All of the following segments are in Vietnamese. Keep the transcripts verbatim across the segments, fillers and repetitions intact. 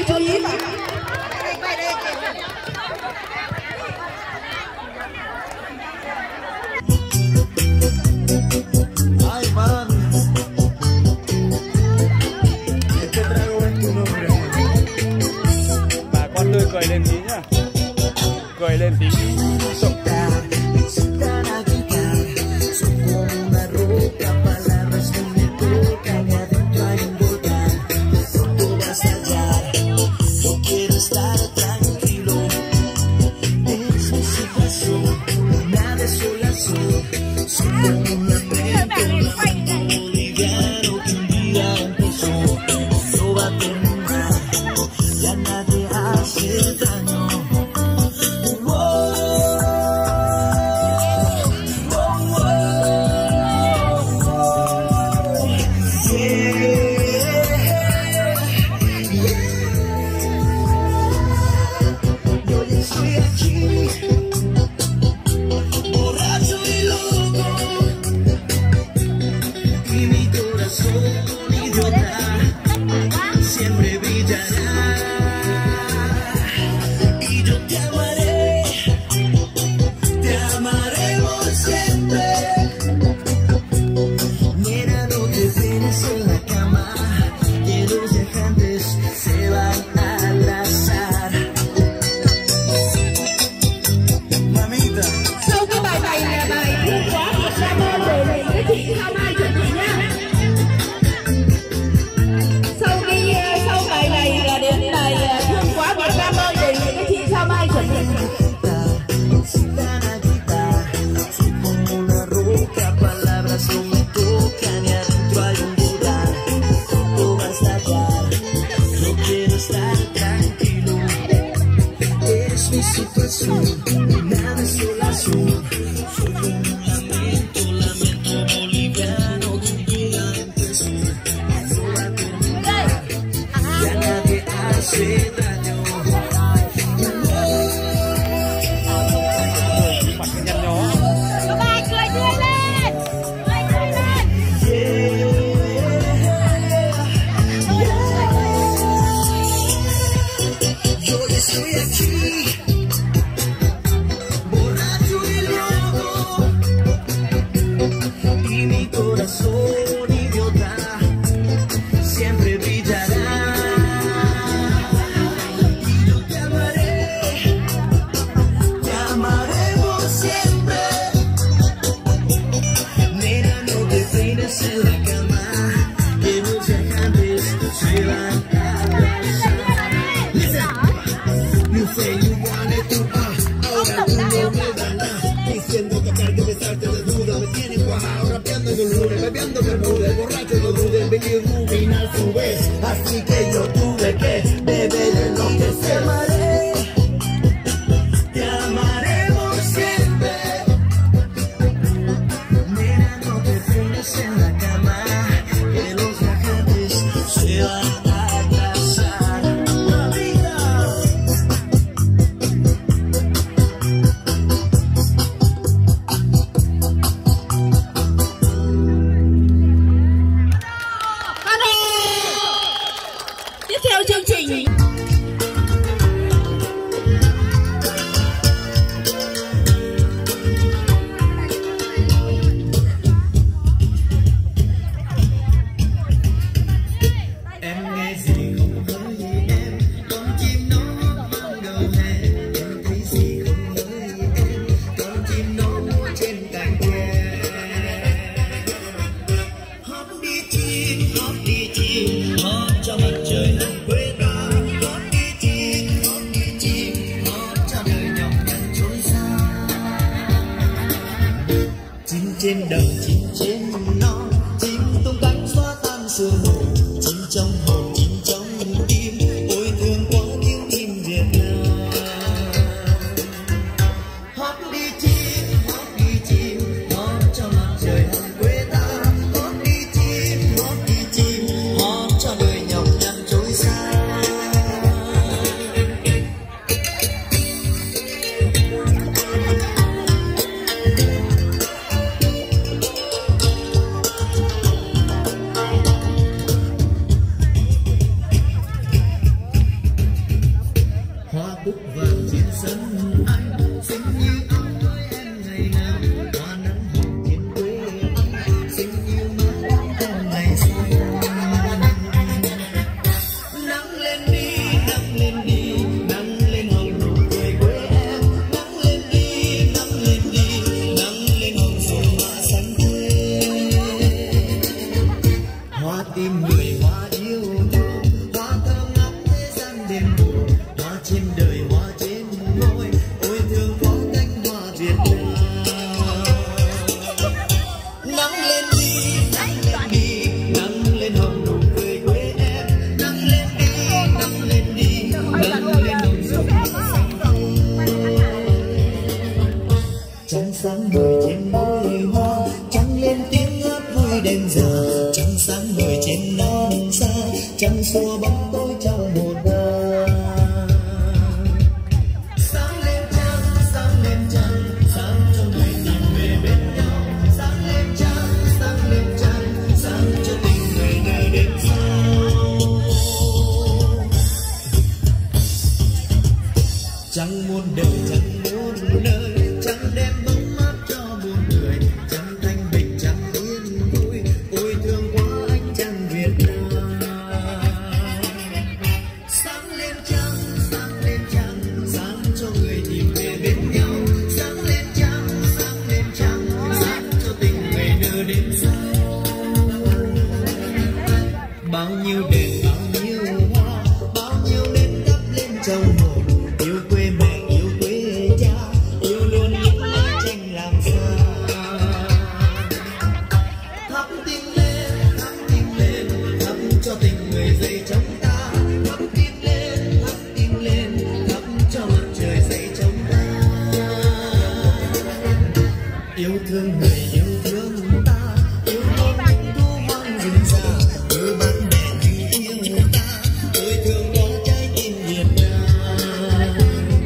ơi chú ý. Ay, man. Este trago es tu nombre. Bà con tươi cười lên tí nhá. Cười lên tí. Así que yo tuve que beber en lo que se amaré. Te amaremos siempre. Nena, no te frenes en la cama, que los viajantes se van a atrasar. Mamita. Tiếp theo chương trình Em nghe gì không nói gì em, con chim nó mong đầu hè. Em thấy gì không nói gì em, con chim nó múa trên cành tre. Hót đi chim, hót đi chim, hót cho mặt trời hồng quê ta. Hót đi chim, hót đi chim, hót cho đời nhọc nhằn trôi xa. Chim trên đầu, chim trên non, chim tung cánh xóa tan sương mù. Chim trong hồn, chim trong tim, ôi thương quá tiếng chim Việt Nam. Hót đi chim, hót đi chim, hót cho mặt trời hồng quê ta. Hót đi chim, hót đi chim, hót cho đời nhọc nhằn trôi xa. cúc vàng trên sân anh xinh như áo với em ngày nào hoa nắng hồng trên quê anh xinh như mái em ngày xưa. Nắng lên đi nắng lên đi nắng lên hồng nụ cười quê em nắng lên đi nắng lên đi nắng lên hồng xuân hoa xanh tươi hoa tim người hoa yêu thương hoa thơm ngắm thế gian đêm mùa hoa trên đời hoa trên môi ôi thương có cánh hoa Việt Nam. Nắng lên đi nắng lên đi nắng lên hồng nụ cười quê em nắng lên đi nắng lên đi nắng lên hồng xuân hoa xanh tươi trăng sáng ngời trên đôi hoa trăng lên tiếng hát vui đêm giờ trăng sáng ngời trên nắng xa trăng xua bóng tối trong một đời. Sáng lên trăng sáng lên trăng sáng cho người tìm về bên nhau sáng lên trăng sáng lên trăng sáng cho tình người nơi đêm sau. Trăng muôn đời trăng muôn nơi trăng đem bóng mát cho muôn người trăng thanh bình trăng yên vui ôi thương quá anh trăng Việt Nam. Sáng lên trăng sáng lên trăng sáng cho người tìm về bên nhau sáng lên trăng sáng lên trăng sáng cho tình người nơi đêm sau. Bao nhiêu đèn bao nhiêu hoa bao nhiêu nến đắp lên trong hồn yêu quê mẹ yêu quê cha yêu luôn những mái tranh làm xa. Thắp tim lên thắp tim lên thắp cho tình người dậy trong ta thắp tim lên thắp tim lên thắp cho mặt trời dậy trong ta. Yêu thương người yêu thương ta yêu thương những thu hoang rừng già yêu bạn bè như yêu ta ôi thương có trái tim Việt Nam.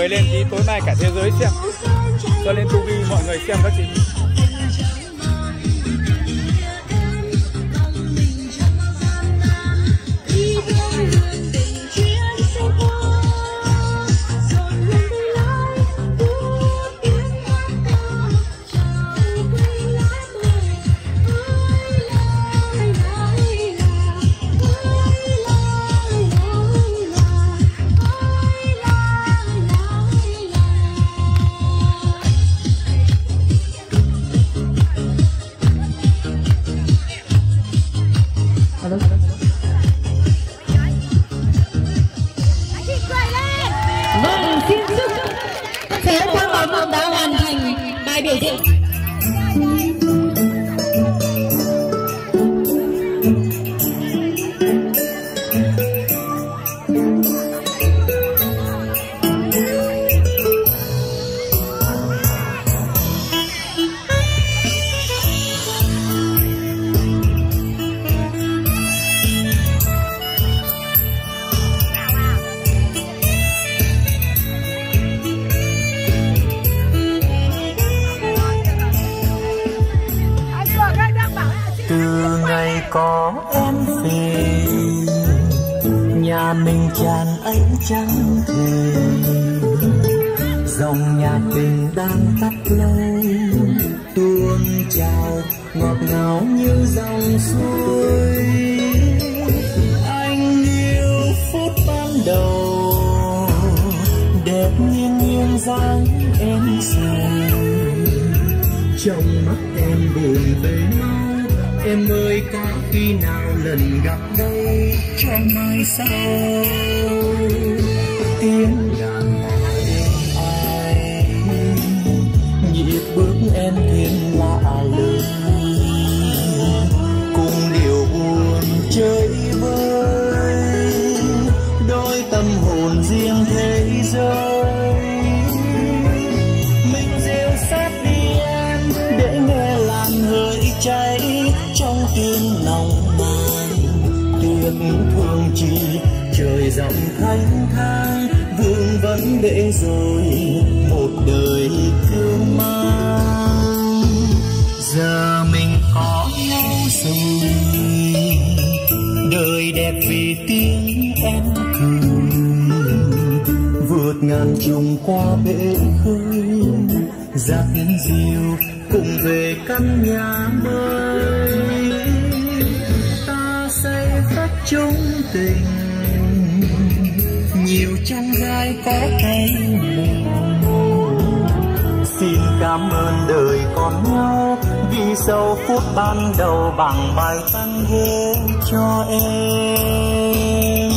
mời lên tí tối mai cả thế giới xem, cho lên tu vi mọi người xem các chị. Vâng, xin chúc Thế Quang Bảo Vương đã hoàn thành bài biểu diễn. Từ ngày có em về, nhà mình tràn ánh trăng thề, dòng nhạc tình đang tắt lâu, tuôn trào ngọt ngào như dòng suối. Anh yêu phút ban đầu, đẹp nghiêng nghiêng dáng em rồi, trong mắt em buồn về mau. Em ơi có khi nào lần gặp đâu cho mai sau, tiếng đàn êm ai nhịp bước em thêm lạ lời, cùng điều buồn chơi vơi đôi tâm hồn riêng thế giới. Mình dìu sát đi em để nghe làn hơi cháy trong tim lòng man, tuyệt thương chi trời rộng thanh thang, vương vấn để rồi một đời thương mang. Giờ mình có nhau rồi, đời đẹp vì tiếng em cười, vượt ngàn trùng qua bể khơi, dắt dìu cùng về căn nhà mới. Ta xây khắc chung tình, nhiều chàng trai có tay mình. Xin cảm ơn đời còn nhau, vì sau phút ban đầu bằng bài tango cho em.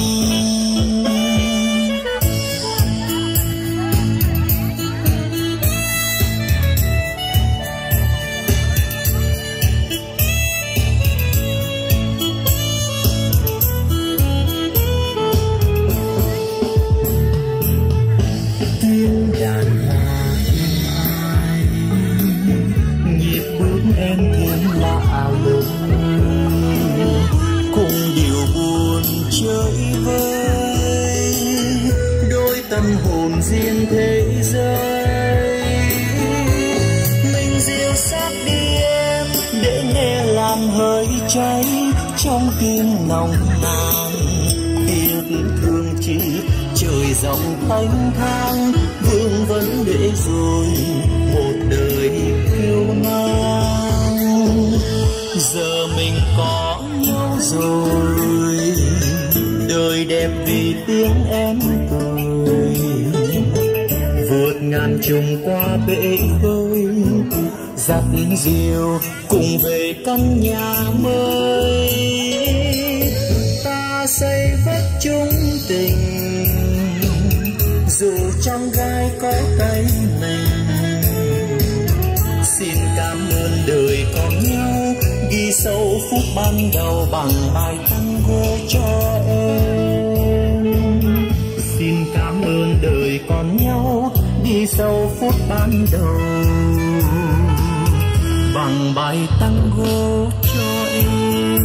Tiếng đàn hoa êm ái, nhịp bước em thêm lạ lời, cùng điều buồn chơi vơi đôi tâm hồn riêng thế giới. Mình dìu sát đi em để nghe làn hơi cháy trong tim nồng nàn, tiếc thương chi trời rộng thanh thang, vương vấn để rồi một đời yêu mang. Giờ mình có nhau rồi, đời đẹp vì tiếng em cười, vượt ngàn trùng qua bể khơi, dắt dìu cùng về căn nhà mới. Ta xây vách chung tình, dù trong gai có tay mình. Xin cảm ơn đời còn nhau, ghi sâu phút ban đầu bằng bài tango cho em. Xin cảm ơn đời còn nhau, ghi sâu phút ban đầu bằng bài tango cho em.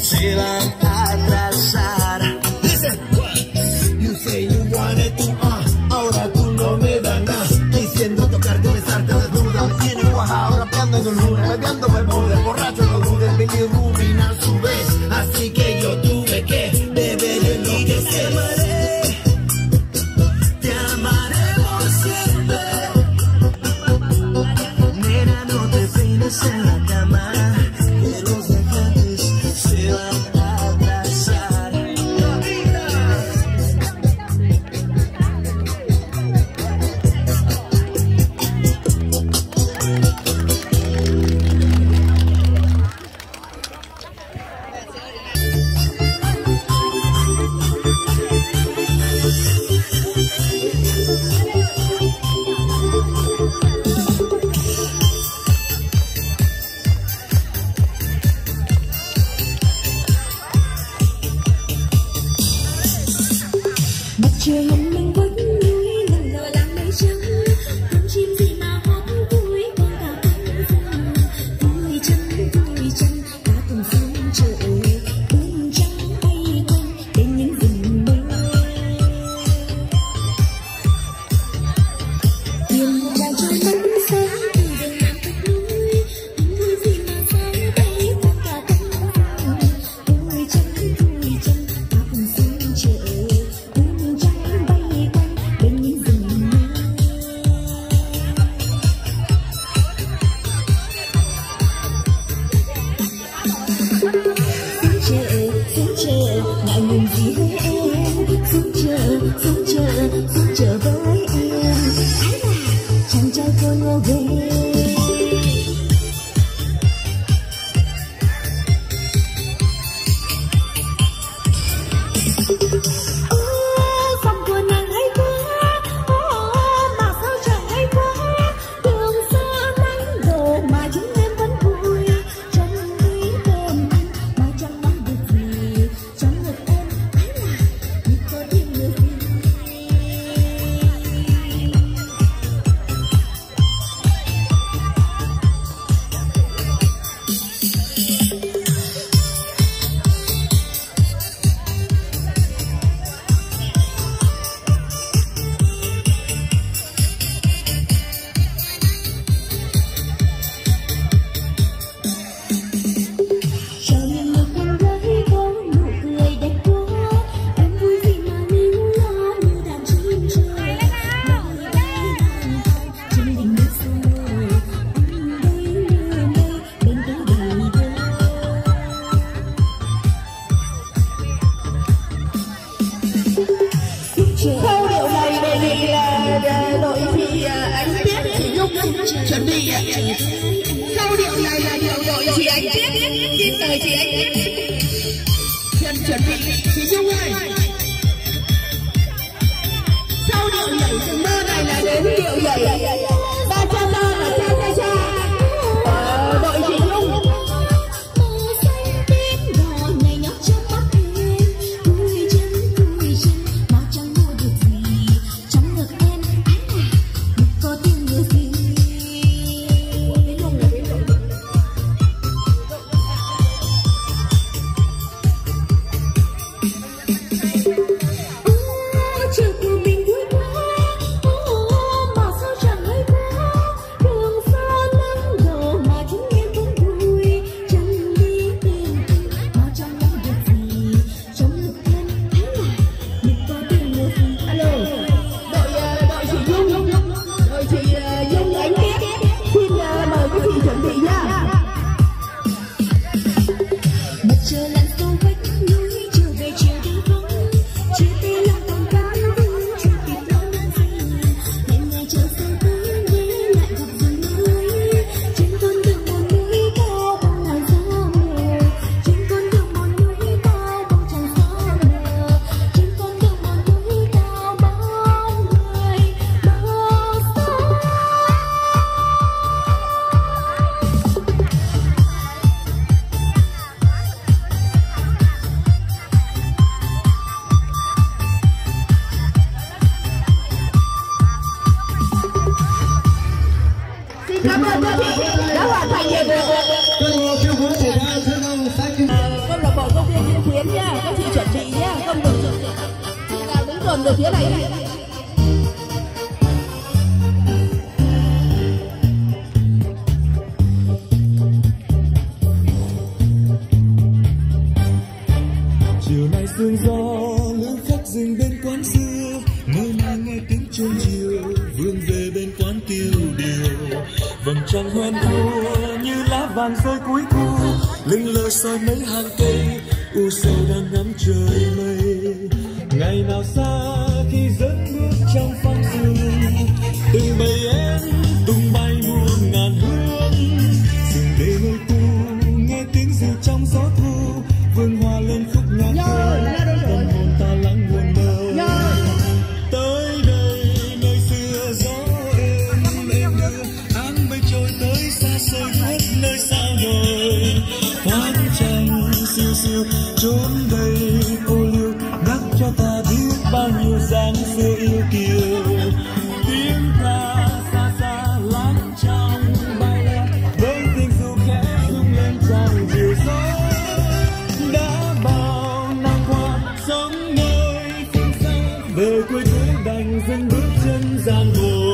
se van a atrasar. Listen, you say you wanted to, uh, ahora tú no me das nada. Diciendo tocarte, besarte desnuda, me tiene cuajado, rapeando en el lunes, bebiendo bermudas, borracho no dudes, Billy Rubin a su vez. Así que yo tuve que beber el lo que se amaré, te amaré por siempre. Nena, no te peines en la cama, que los dejantes se van a atrasar. Trời hồng mình vẫn núi lần lờ làm mây trắng, con chim gì mà hót vui con cả cánh rừng, vui chân vui chân cả cùng sông trời, bướm trắng bay quanh bên những rừng mây. Tiền đàn cho nắng sáng từ rừng nam cách núi, vui gì mà sáng bay con cả cánh rừng, vui chân vui chân cả cùng sông trời. Ngại ngùng gì với em, xuống chờ, xuống chờ, xuống chờ với em. Ái là chàng trai cô ngô về. Dòng của nàng hay quá, mà sao chẳng hay quá. Đường xa nắng đổ mà chúng em vẫn vui. Trong lý bên mà chẳng mong được gì. Trong ngực em ái là như có thêm người gì. Chào em một con gái có nụ cười đẹp quá, em vui vì mà níu lo như đàn chim trời. Bay bay lang thang trên đỉnh núi sâu, anh đây như mây bên cánh đời thơ. Khâu điệu này đề nghị là đội chị Ánh Tuyết, chị Nhung chuẩn bị ạ. Khâu điệu này là điệu đội chị Ánh Tuyết, xin mời chị Ánh Tuyết. Chân chuẩn bị, chị Nhung ơi. Sau điệu nhảy rừng mơ này là đến điệu nhảy ba cha ba là cha cha cha. Ờ, đội chị Nhung. Màu xanh tím đỏ nhảy nhót trong mắt em, vui chân vui chân mà chẳng mua được gì. Trong ngực em ái là như có tiếng người gì. Chiều của mình vui quá, mà sao chẳng hay luồn về phía này. Chiều nay sương gió lữ khách dừng bên quán xưa, mơ màng nghe tiếng chuông chiều vương về bên quán tiêu điều. Vầng trăng hoen thua như lá vàng rơi cuối thu, lững lờ soi mấy hàng cây u sầu đang ngắm trời mây. Ngày nào xa khi dẫn bước trong phong sương, từng bầy én tung bay muôn ngàn hương. Dừng để nơi cũ nghe tiếng ru trong gió thu, vương hoa lên khúc nhạc thơ, tâm hồn ta lắng buồn mơ. Tới đây nơi xưa gió êm êm đưa, áng mây trôi tới xa xôi khuất nơi sao đời. Thoáng trăng siêu siêu trốn đây cô liêu, nhắc cho ta biết bao nhiêu dáng xưa yêu kiều. Tiếng ca xa xa lắng trong bay lên, với tình dù khẽ rung lên trong chiều gió. Đã bao năm qua sống nơi phương xa, về quê cuối đành dừng bước chân giang hồ.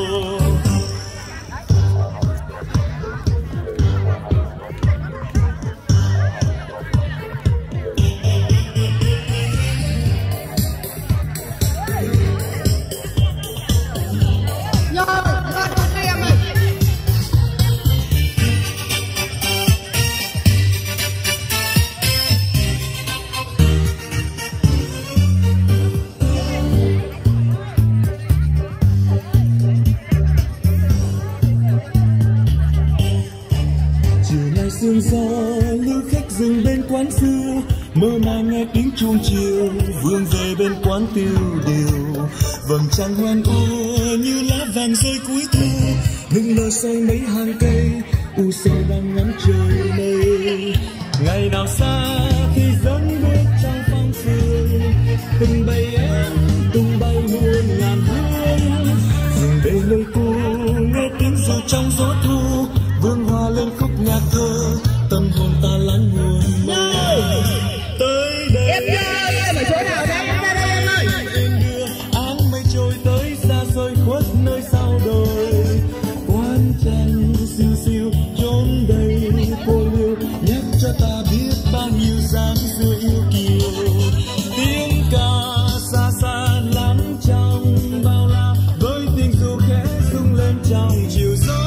Sương gió lữ khách dừng bên quán xưa, mơ màng nghe tiếng chuông chiều vương về bên quán tiêu điều. Vầng trăng hoen ua như lá vàng rơi cuối thu, lững lờ soi mấy hàng cây u sầu đang ngắm trời mây. Ngày nào xa khi dẫn bước trong phong sương, từng bầy én tung bay muôn ngàn hương. Dừng bên nơi cũ nghe tiếng ru trong gió thu, vương hoa lên khúc nhạc thơ, tâm hồn ta lắng buồn mơ. Tới đây Em ơi, em ở chỗ nào đấy? Em ra đây em ơi. em đưa áng mây trôi tới xa xôi khuất nơi sao đời. Quán trăng siêu siêu trốn đây cô liêu, nhắc cho ta biết bao nhiêu dáng xưa yêu kiều. Tiếng ca xa xa lắng trong bao la, với tình dù khẽ rung lên trong chiều gió.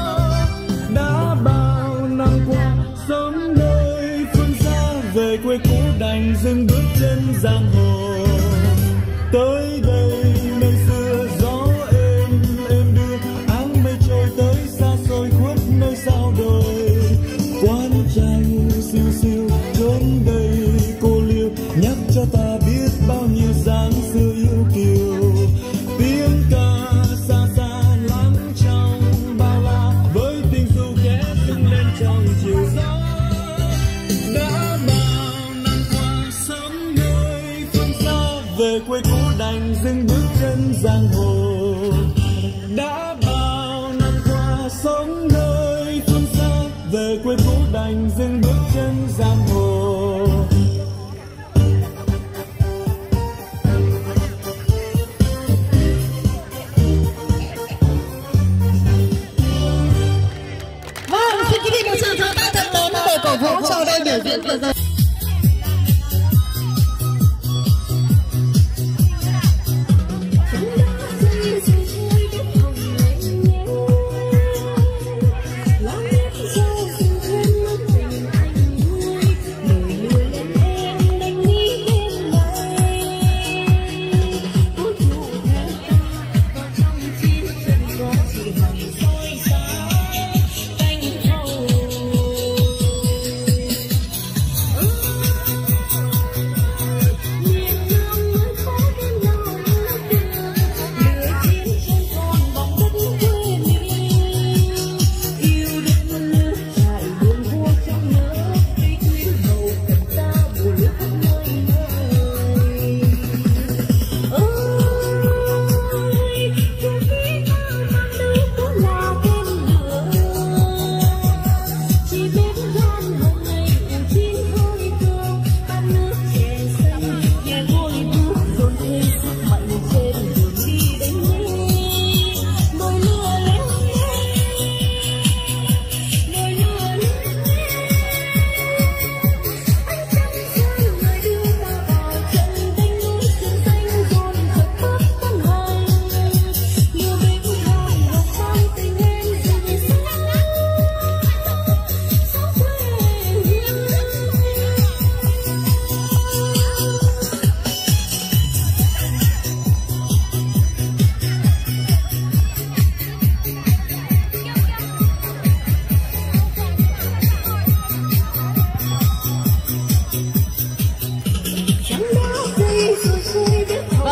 Đã bao năm qua sống nơi phương xa, về quê cũ đành dừng bước chân giang hồ. Tới đây nơi xưa gió êm êm đưa, áng mây trôi tới xa xôi khuất nơi sao đời. Quán trăng siêu siêu trốn đây cô liêu, nhắc cho ta biết bao nhiêu dáng xưa yêu kiều. Tiếng ca xa xa lắng trong bao la, với tình dù khẽ rung lên trong chiều gió. Đã bao năm qua sống nơi phương xa, về quê cũ đành dừng bước chân giang hồ. Đã bao năm qua sống nơi phương xa, về quê cũ đành dừng bước chân giang hồ. Vâng, xin kính mời một sự pháo tay thật lớn để cổ vũ cho đây biểu diễn vừa rồi.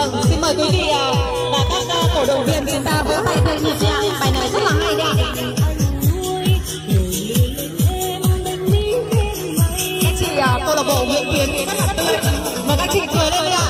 Vâng, xin mời quý vị và các cổ động viên chúng ta vỗ tay theo nhịp nhạc. Bài này rất là hay đấy ạ. Các chị câu lạc bộ Nguyễn Tiến rất là tươi, mà các chị cười lên đi ạ.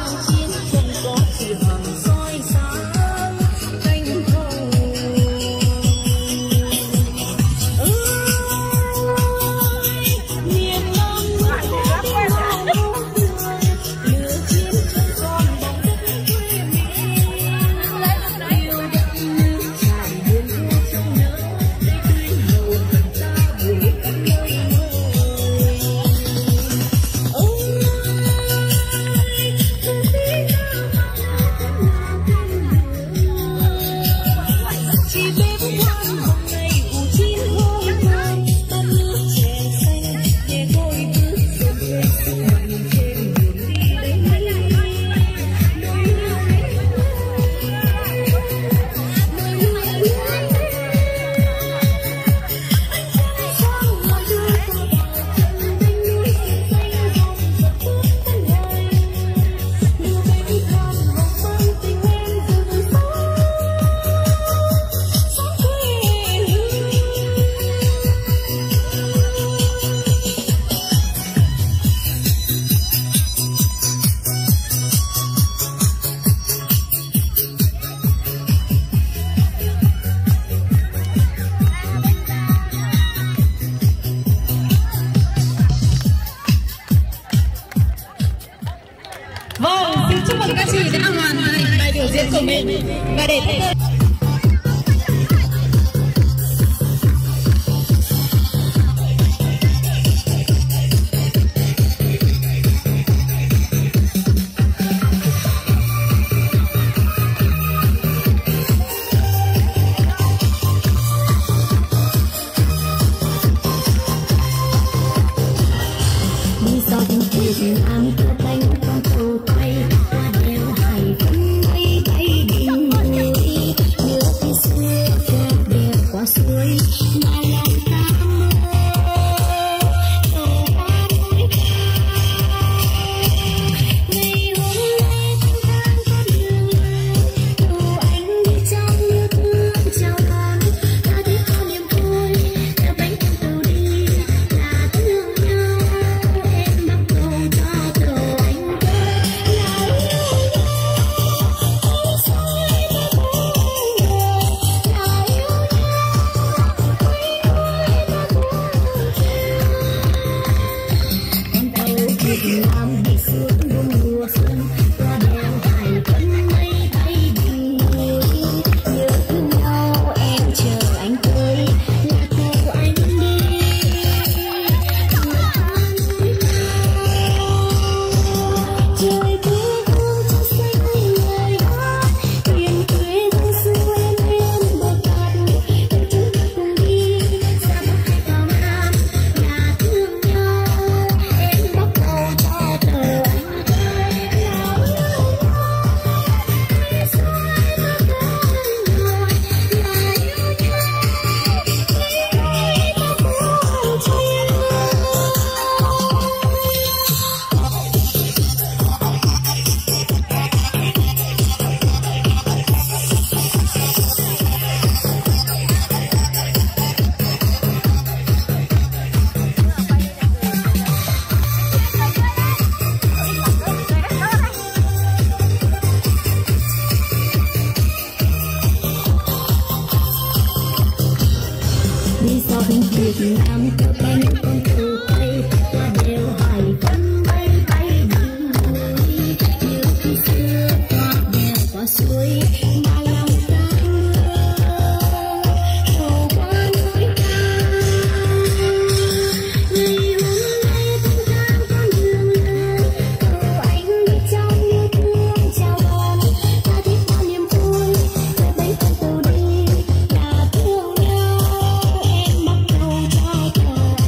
Các chị đã hoàn thành bài biểu diễn của mình và để tiếp tục Việt Nam có cánh con tàu bay qua đèo hải vân bay bay đường núi như khi xưa qua đèo qua suối mà lòng ta mưa qua núi cao. Ngày hôm nay thanh thang con đường lớn cầu anh đi trong yêu thương chào đón ta thích bao niềm vui về bấy con tàu đi là thương nhau em bắt đầu cho cờ.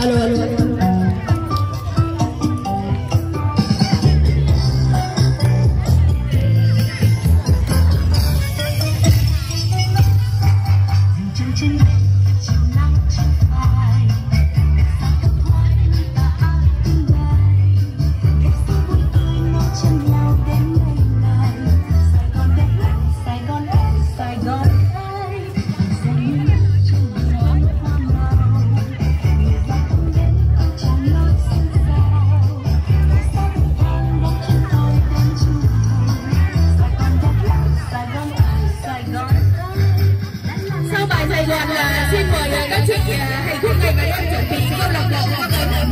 alo alo alo. Xin mời các chị hành khúc này và em chuẩn bị câu lạc bộ các em.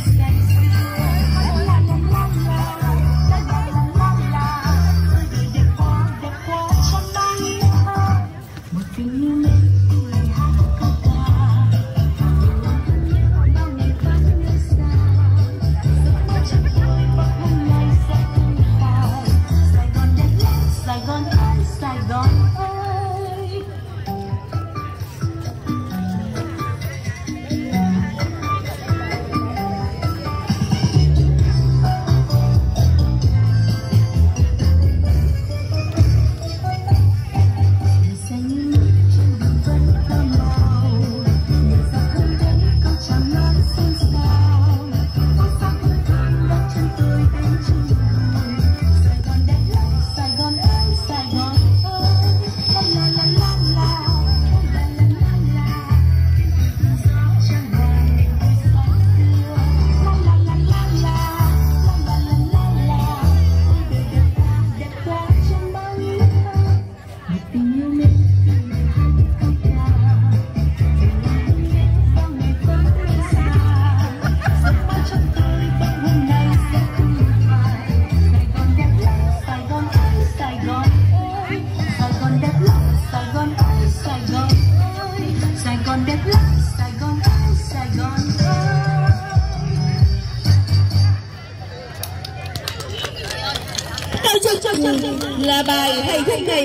Là bài hay khúc này.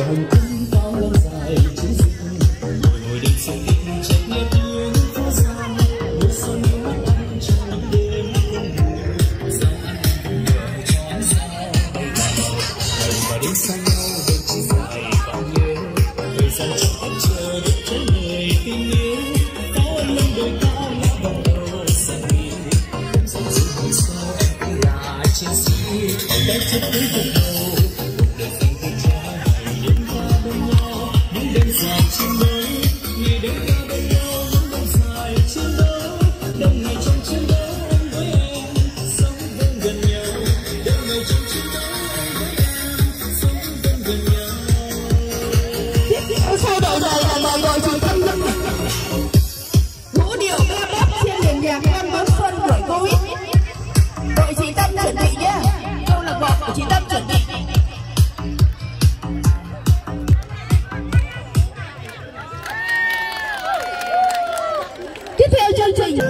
hành quân cao lâu dài chiến dịch ngồi ngồi đêm say đêm chạy nghe tiếng phố xa mưa xuân yêu mắt anh trong những đêm không ngủ sao anh không nhớ cho anh sao ngày và đêm xa nhau đêm chỉ dài bao nhiêu thời gian cho anh chờ đợi cho người tình yêu có anh lên đôi cao lá bằng đầu xa đi đêm dần dần hôm sau em cũng là chiến sĩ anh đã chết đến cùng đầu một đời tình tình cha hãy đến qua bên nhau những đêm dài chiến đấu ngày đêm qua bên nhau những đêm dài chiến đấu đêm ngày trong chiến đấu anh với em sống bên gần nhau đêm ngày trong chiến đấu anh với em sống bên gần nhau. Sau đầu này là mọi người chỉ tâm linh vũ điệu ca bắp trên nền nhạc năm đón xuân tuổi Covid. Đội chị Tâm chuẩn bị nhé, câu lạc bộ của chị Tâm chuẩn bị. Tiếp theo chương trình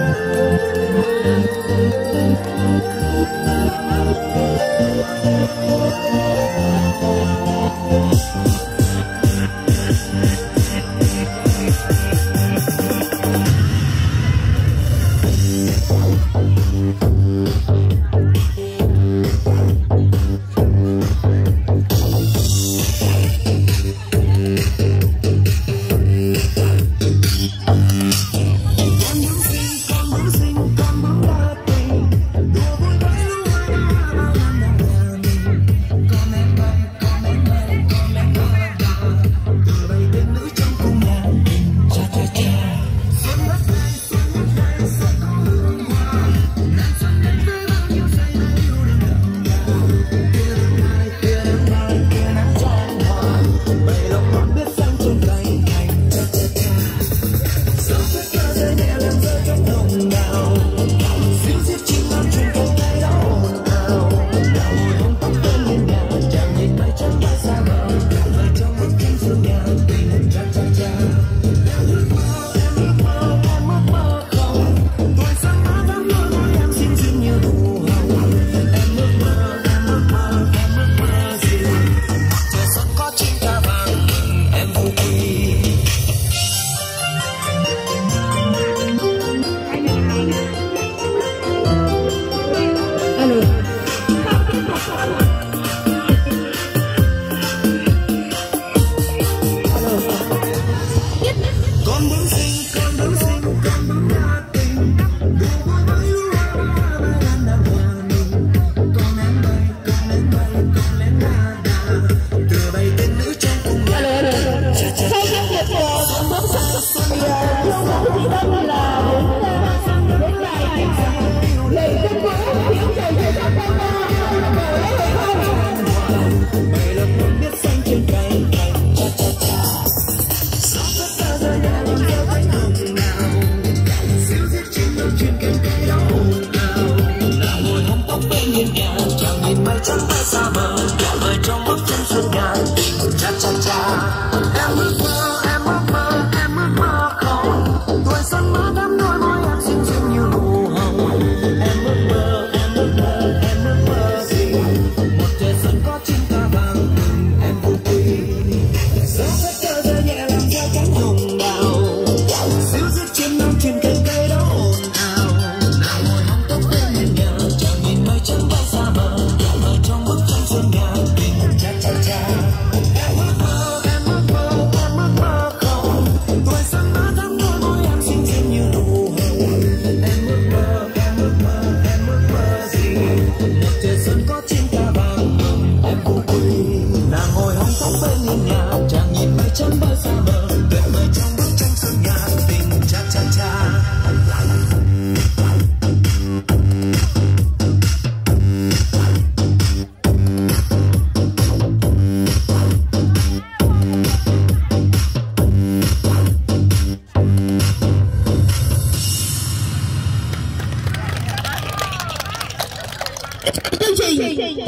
chương trình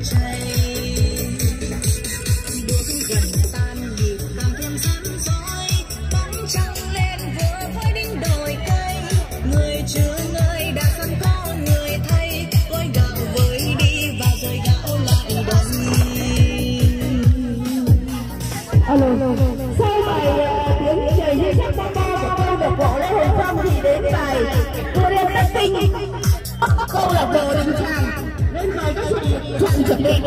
chay. Đuốc gần tan nhịp càng thêm rắn rối, bóng trăng lên vừa với đỉnh đồi cây. Người trường ơi đã không có người thay, gói gạo với đi và rời gạo lại đây. Alo, sau bài tiếng trời như sắc bom bom của câu lạc bộ lễ hội xong thì đến bài cô đêm đất tinh câu lạc bộ đầm tràng nên mời các chị chọn chuẩn bị.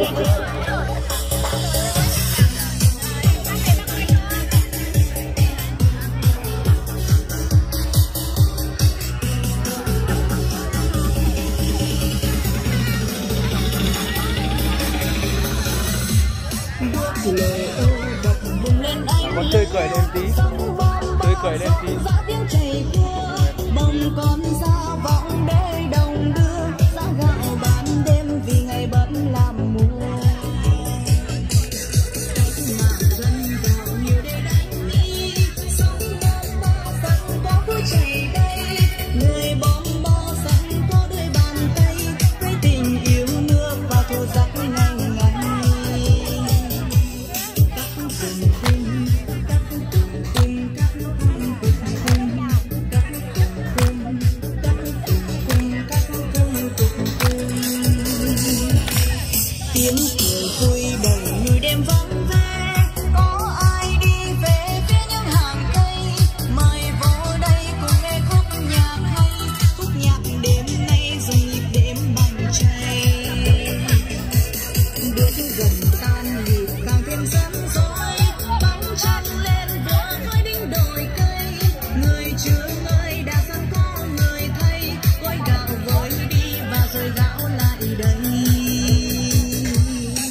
Con tươi cười lên tí, tươi cười lên tí. Bông con ra vọng đời đồng đưa, giá gạo bán đêm vì ngày bận làm mùa. Cách mạng dân gạo nhiều để đánh đi, sông bom bo sẵn có cứ chảy đây. Người bom bo sẵn có đôi bàn tay, với tình yêu nước và thô giặc ngày ngày. Tiếng cười vui đầy như đêm vắng ve, có ai đi về phía những hàng cây. Mời vô đây cùng nghe khúc nhạc hay, khúc nhạc đêm nay dừng nhịp đêm bằng chay. Đuốc gần tan nhịp càng thêm rắn rối, bóng trăng lên vừa với đỉnh đồi cây. Người trường ơi đã sẵn có người thay, gói gạo với đi và rời gạo lại đây.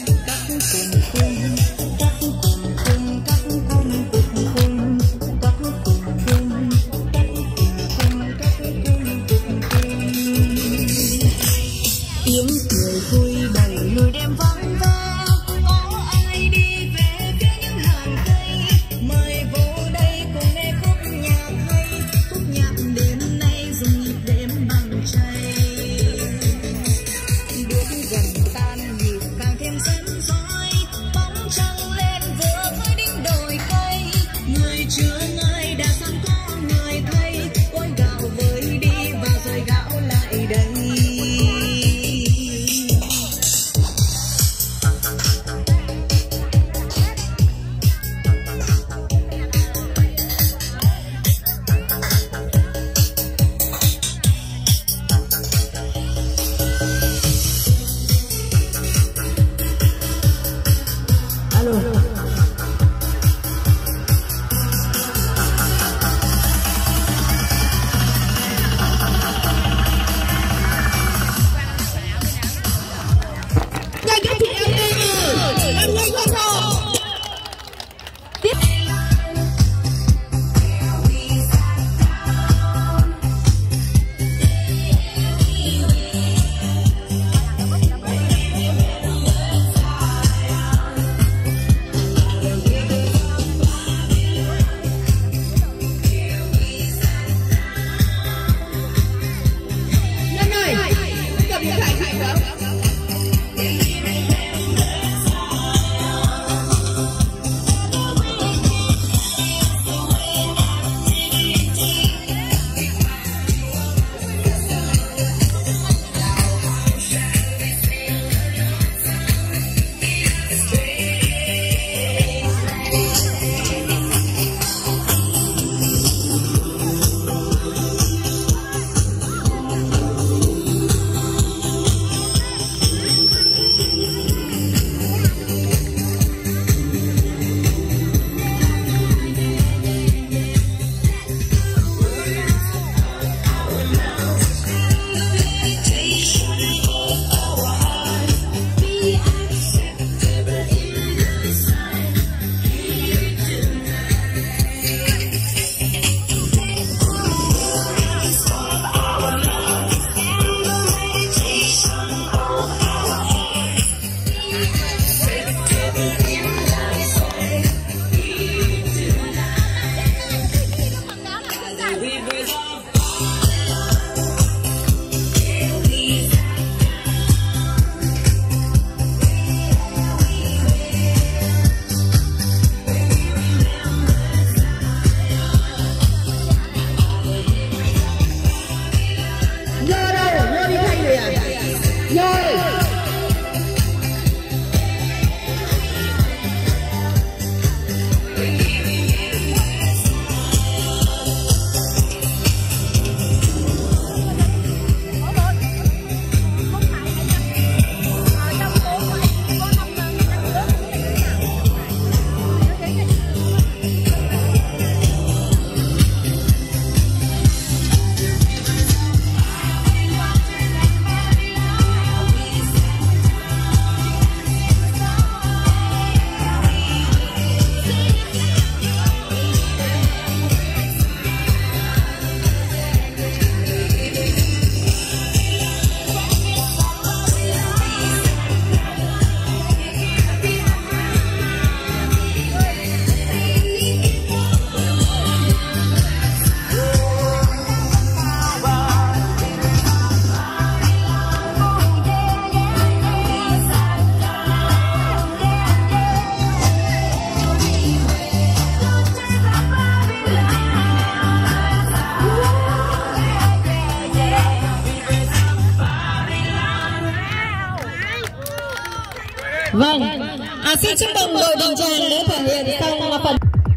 Vâng, à, xin chúc mừng đội Đình Tràng đã thể hiện xong phần.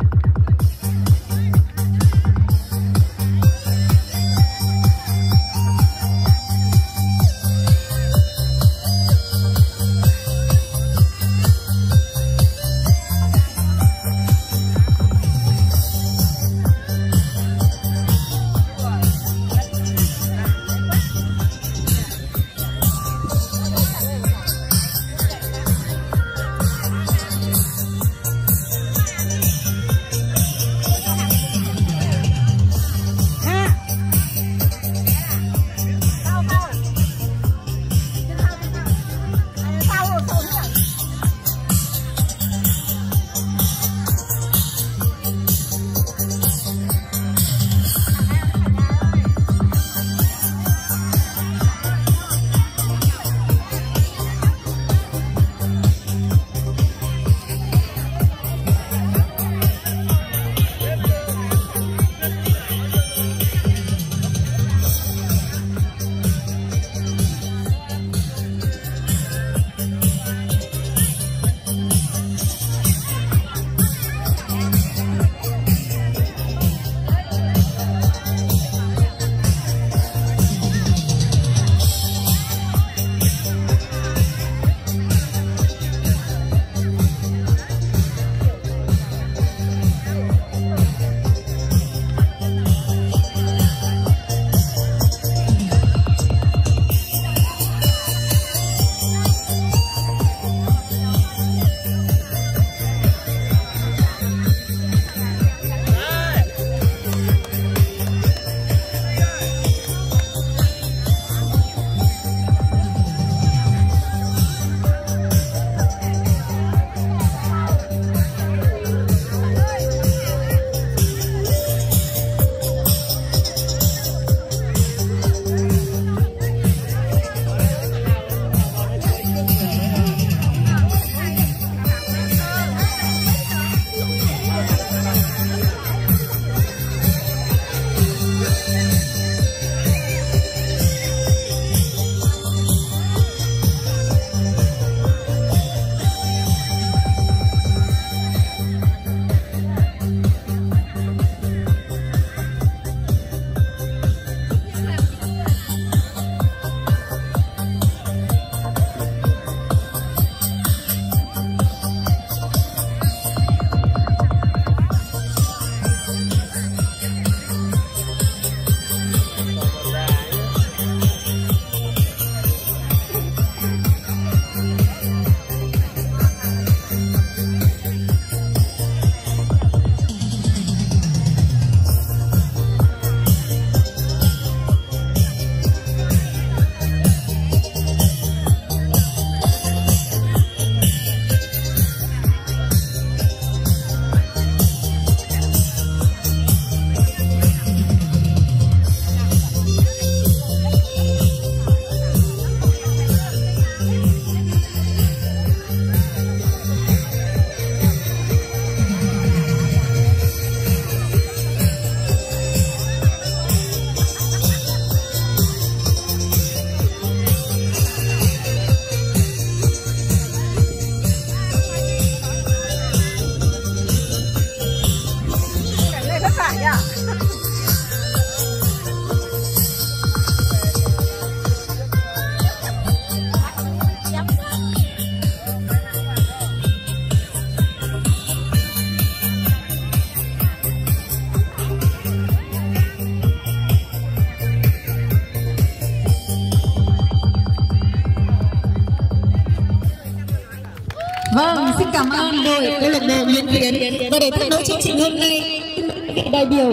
Vâng, xin cảm ơn đội câu lạc bộ Nguyễn Tiến. Và để tiếp nối chương trình hôm nay, vị đại biểu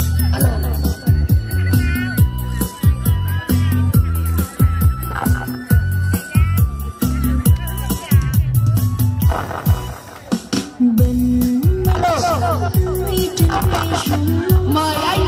mời anh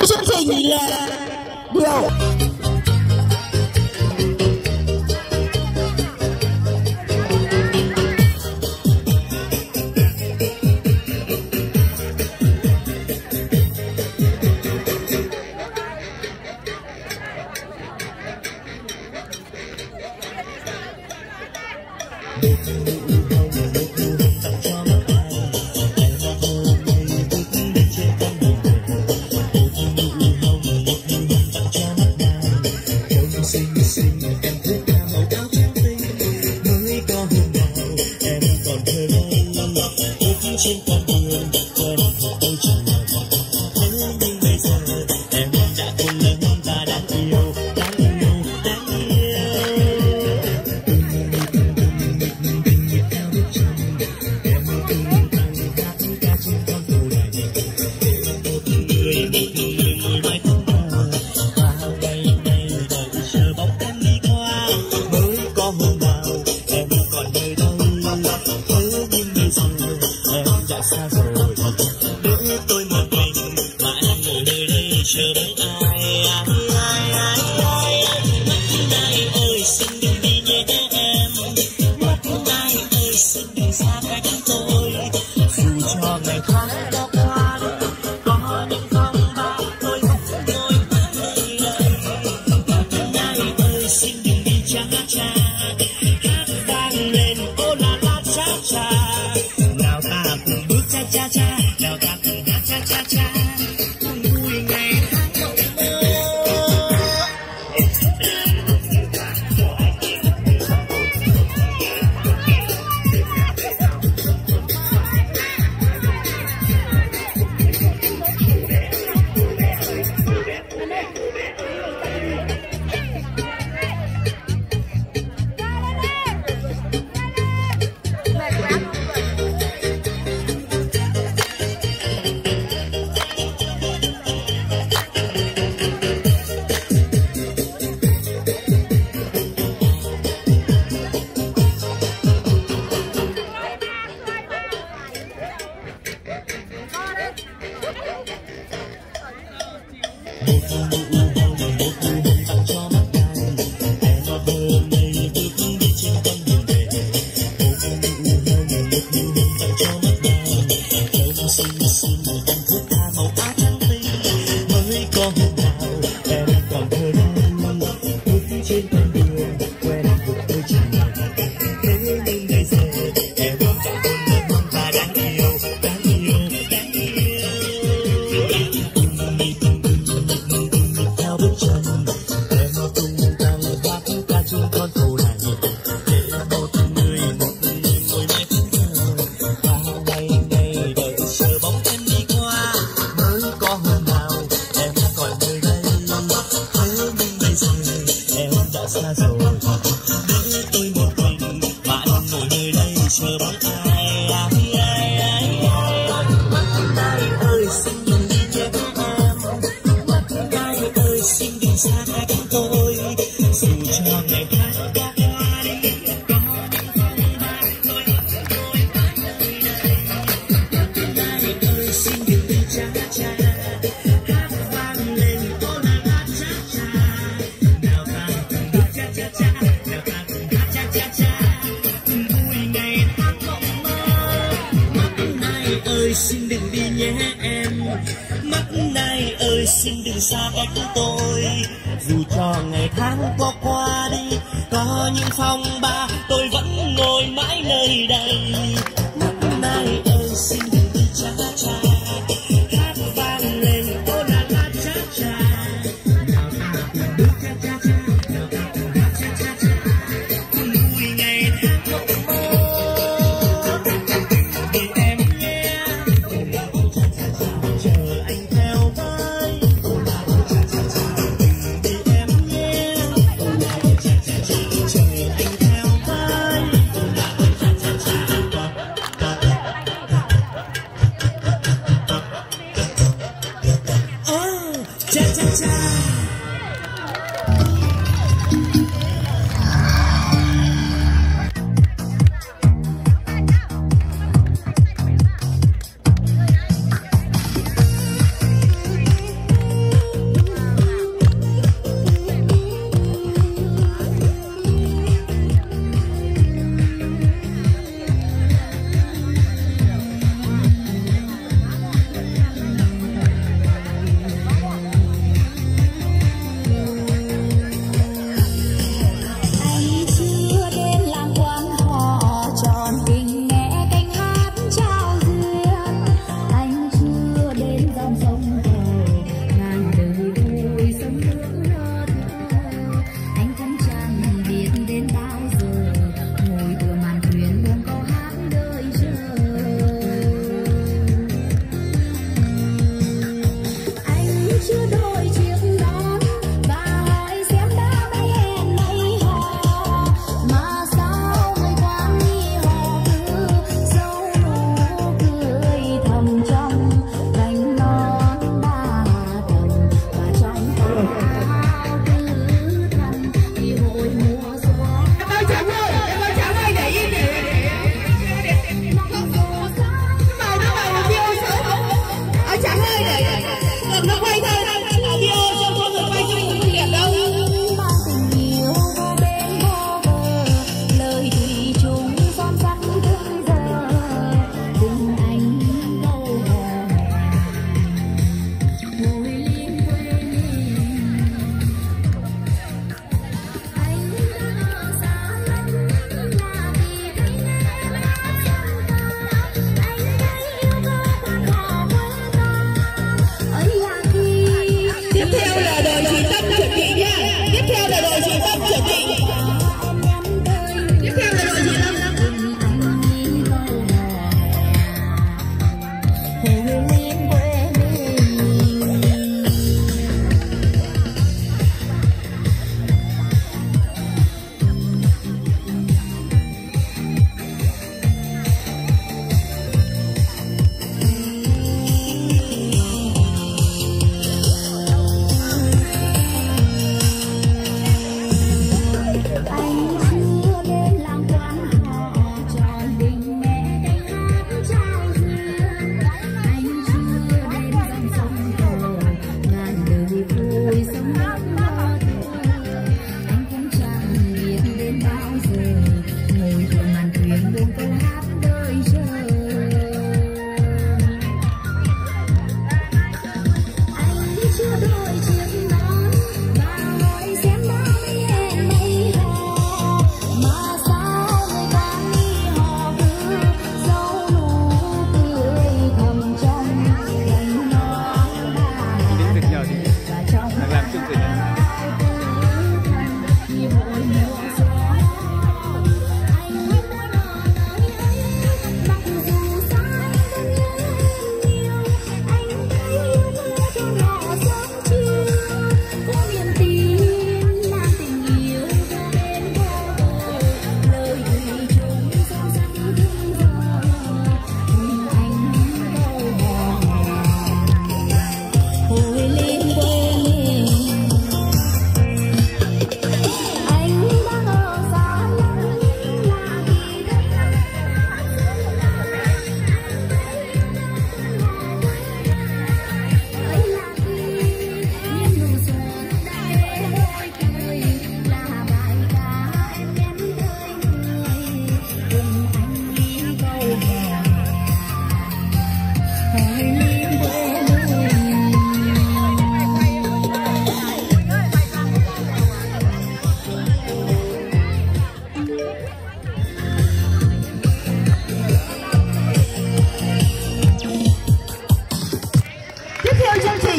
chương trình là điều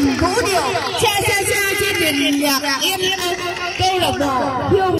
trình vũ điệu cha cha cha trên nền nhạc yên câu lạc bộ hiêu.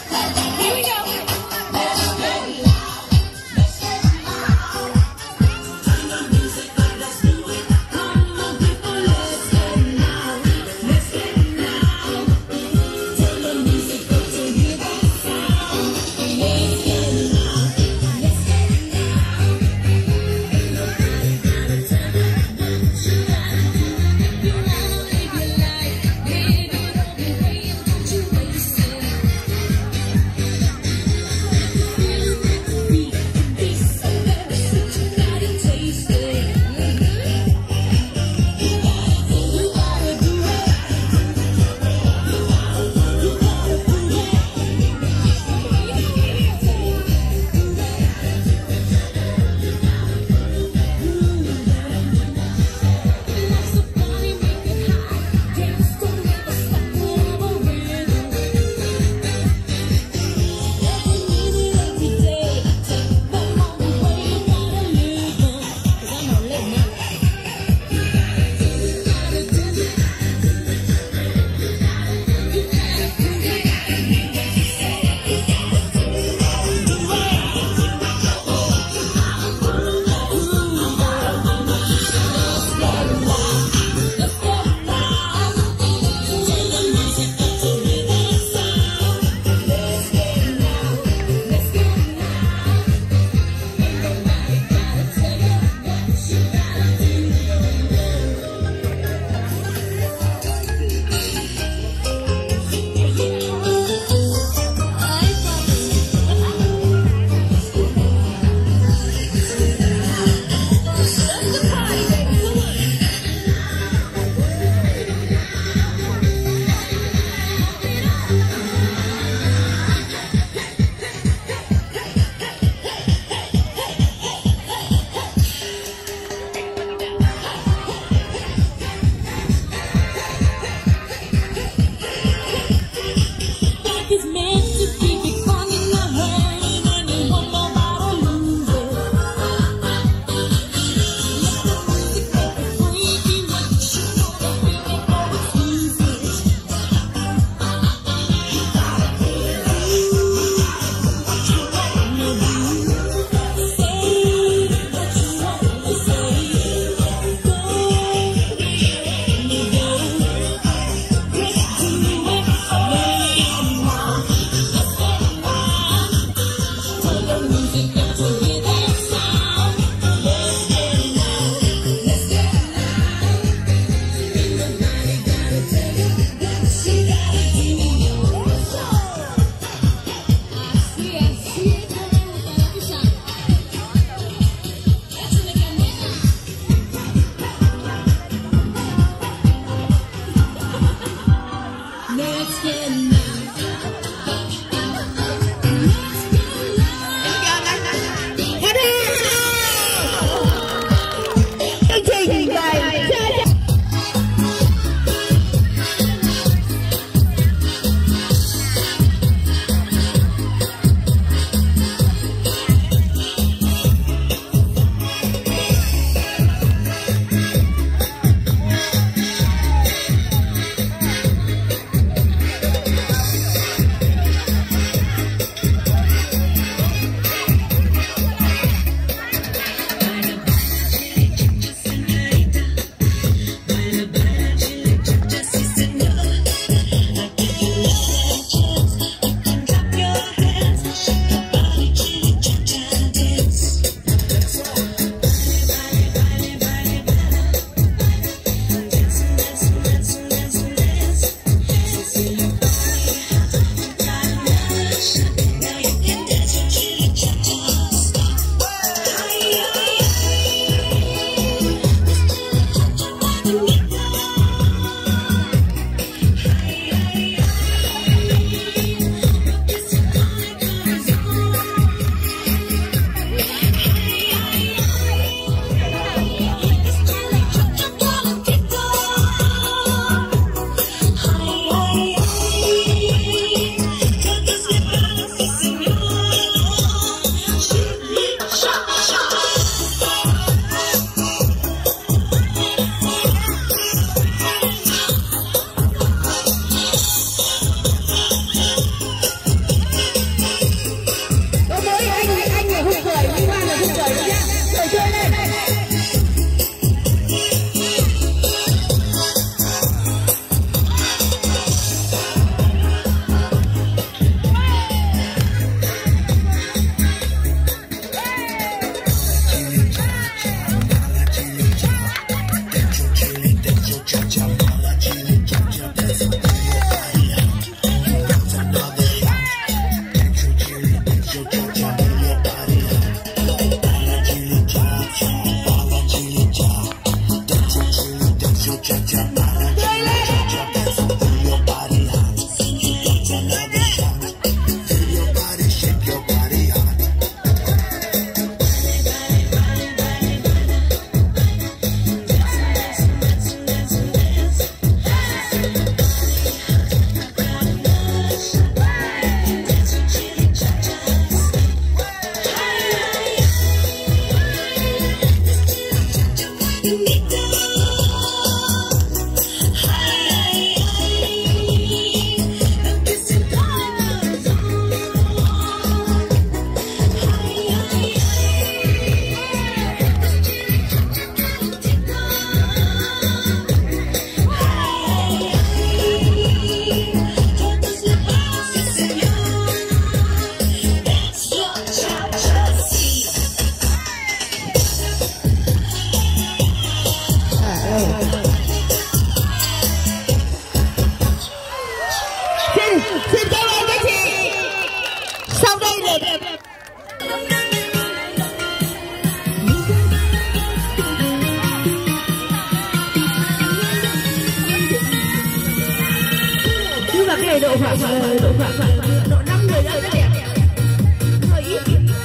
độ khoảng độ khoảng độ năm người nữa rất đẹp, hơi ít.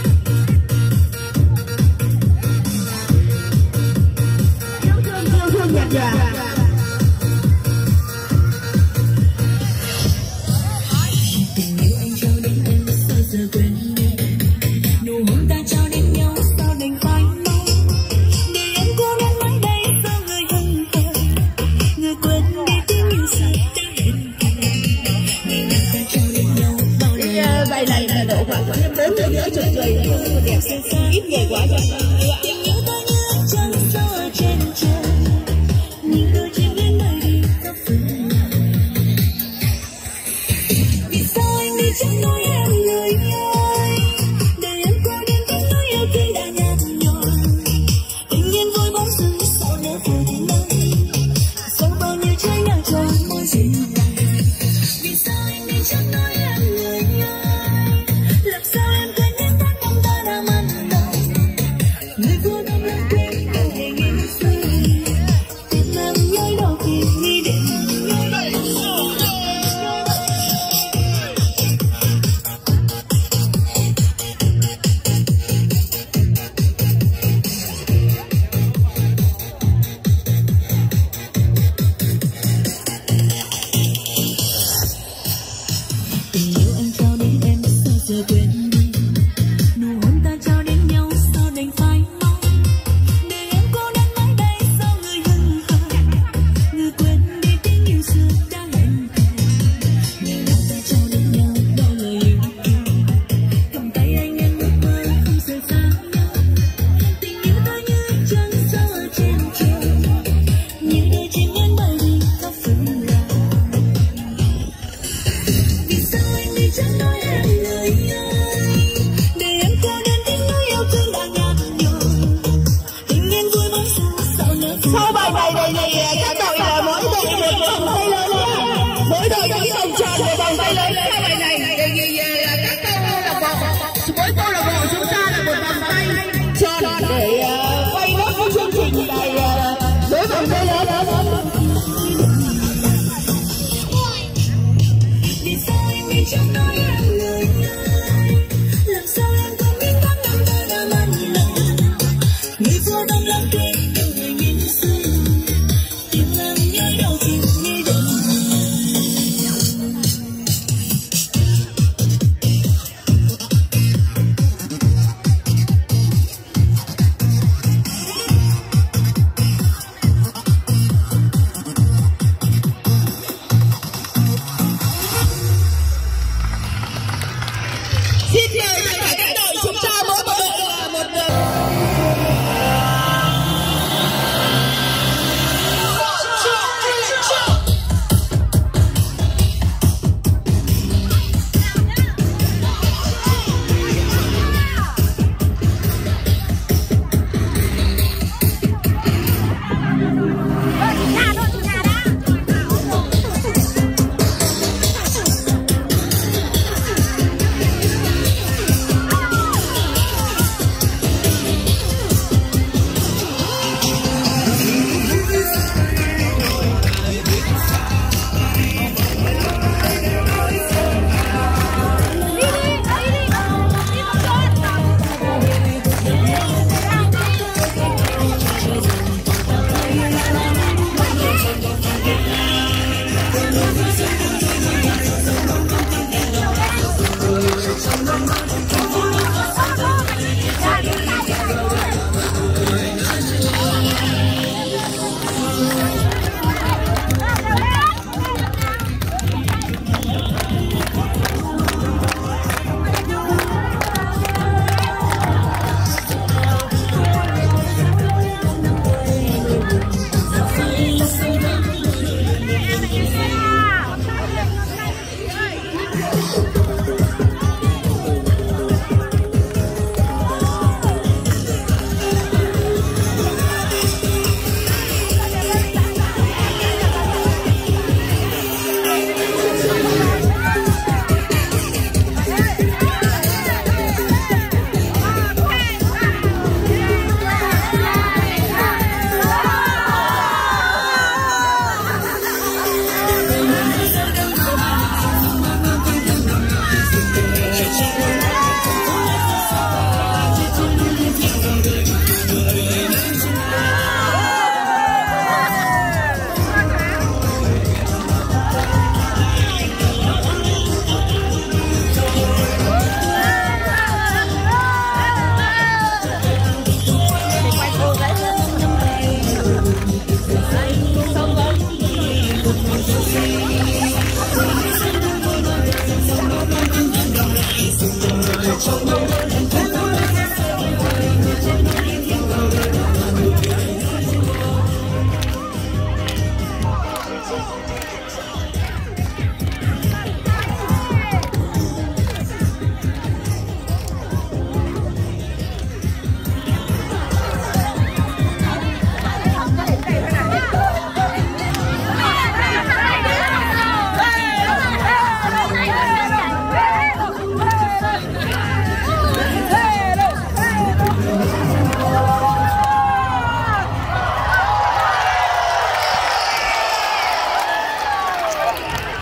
Yêu thương yêu thương nhạt nhòa. Tình yêu anh trao đến em sao giờ quên đi, nụ hôn ta trao đến nhau sao đành phải mong để em cố gắng mãi đây sao người hận thờ, người quên đi tiếng yêu sao đã hẹn hò. Bài này là độ khoảng khoảng bốn người nữa chụp người đẹp xinh xinh, ít người quá rồi. Tình yêu ta như trăng sao ở trên trời, nhìn đôi chim đến nơi đi khắp phương nào. Vì sao anh đi chẳng nói em người ơi, để em cô đơn tiếng nói yêu khi đã nhạt nhòa. Tình nhiên vui bóng dưng sao nỡ vội nơi, sống bao nhiêu trái nắng cho môi dịu dàng. Vì sao anh đi chẳng nói em người ơi, làm sao em quên những tháng năm ta đã mặn nồng. Người vô tâm lắm quên đâu hề nghĩ suy, tìm em nhói đau khi nghĩ đến tình yêu anh trao đến em sao giờ quên đi, nụ hôn ta trao đến nhau sao đành phải mong để em cô đơn mãi đây sao người hận hờ, người quên đi tiếng yêu xưa đã hẹn hò. Ngày nào ta trao đến nhau bao lời yêu thương, cầm tay anh em ước mơ không rời xa nhau. Tình yêu ta như trăng sao ở trên trời, nhìn đôi chim én bay đi khắp phương nào. Vì sao anh đi chẳng nói em người ơi, để em cô đơn tiếng nói yêu thương đã nhạt nhòa. Tình nhiên vui bóng sao sao nỡ vội. Sau bài này này này các đội là mỗi đội được vòng tay lớn nha, mỗi đội có cái vòng tròn và vòng tay lớn. Sau bài này đề nghị là các câu lạc bộ, mỗi câu lạc bộ chúng ta là một vòng tay tròn để quay nốt cái chương trình này với vòng tay lớn. Vì sao anh đi chẳng nói em người ơi, làm sao em không biết tháng năm ta đã mặn nồng. Người vô tâm lắm quên đâu hề nhìn xưa, tim em nhói đau khi nghĩ đến Hãy subscribe cho kênh Ghiền Mì Gõ để không bỏ lỡ những video hấp dẫn.